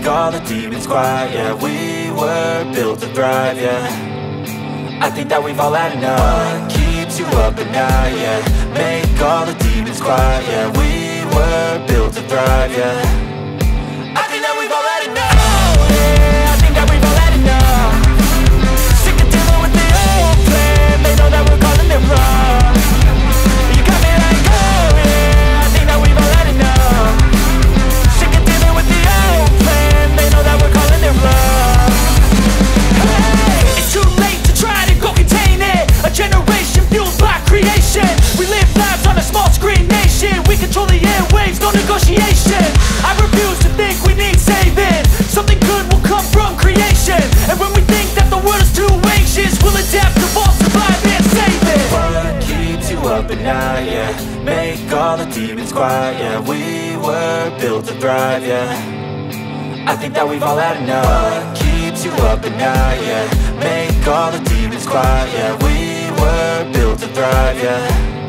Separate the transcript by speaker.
Speaker 1: make all the demons quiet. Yeah, we were built to thrive, yeah. I think that we've all had enough. What keeps you up at night, yeah. Make all the demons quiet, yeah. We were built to thrive, yeah. I think that we've all had enough. Oh, yeah, I think that we've all had enough. Sick of dealing with the old plan. They know that we're calling it wrong. You got me like, oh yeah, I think that we've all had enough. Sick of dealing with the old plan. They know that we're calling it wrong. Hey, it's too late to try to go contain it. A generation fueled by creation. We live lives on a small screen nation. We control the airwaves, no negotiation. I refuse to think we need saving. Something good will come from creation. And when we think that the world is too anxious, we'll adapt, evolve, survive and save it. What keeps you up at night, yeah. Make all the demons quiet, yeah. We were built to thrive, yeah. I think that we've all had enough. What keeps you up at night, yeah. Make all the demons quiet, yeah. We were built to thrive, yeah.